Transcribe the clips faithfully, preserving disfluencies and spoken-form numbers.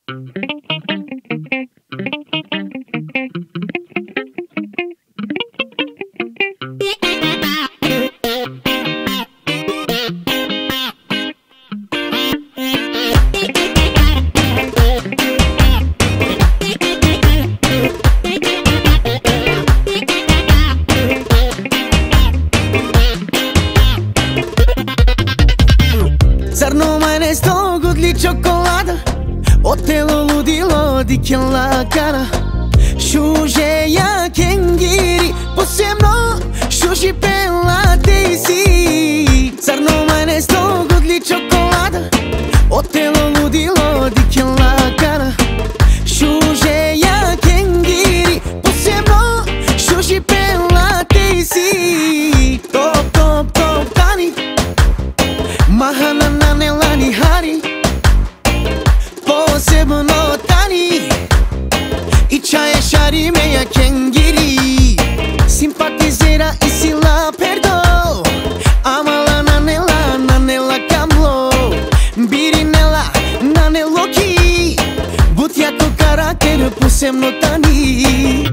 Sto gudli cioccolata, otelo ludilo di che la cara. Shujeya kengiri, posebno shushi pela tesi. Sarno mane sto gudli cioccolata, otelo ludilo di che la cara. Shujeya kengiri, posebno shushi pela tesi. Top top top tani, mahana Lani hari, posebno tani, i čaje šari meja kengiri. Simpatizera i si la perdo, amala nanela, nanela kamlo. Birinela, nanelo ki, but jako karakter posebno tani.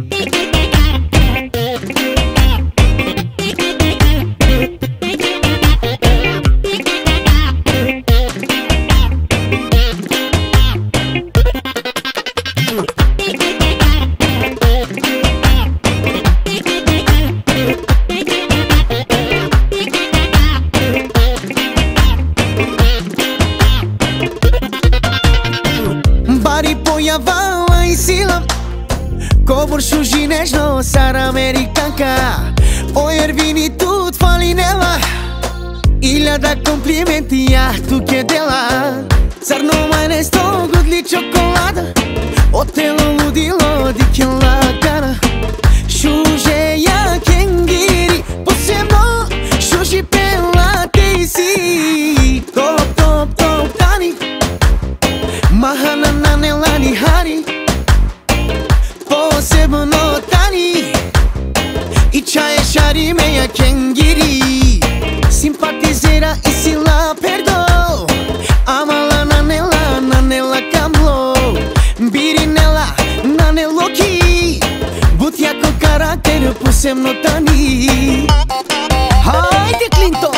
Vala i sila, kovoršu žinežno, sar amerikanka. O Ervini tu phanlol, iljada komplimenti, ja tu che dela. Zar nu mai ne sto gudli cioccolata, otelo ludilo di che la cara. Shujeya kengiri, posebno shushi pela tesi. Top top top tani, mahana nanelani hari, posebno tani, i čaje šari meja kengiri. Simpatizera i si la perdo, amala nanela, nanela kamlo. Birinela, nanelo ki, but jako karakter posebno tani. Hajde Clinton!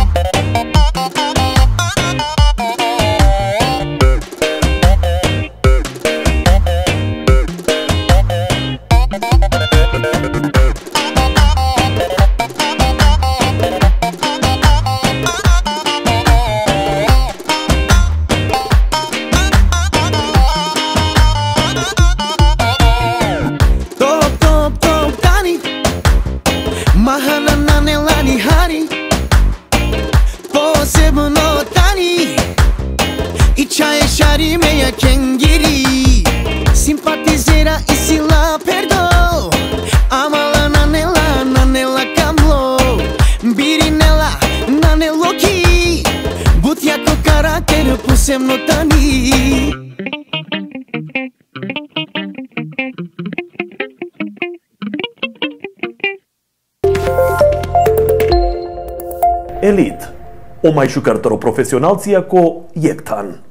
Mahana nanelani hari, posebno tani, i čaje šari meja kengiri. Simpatizera i si la perdo, amala nanela, nanela kamlo. Birinela, nanelo ki, but jako karakter posebno tani. Elite, o mai jucător profesional ția cu iectan.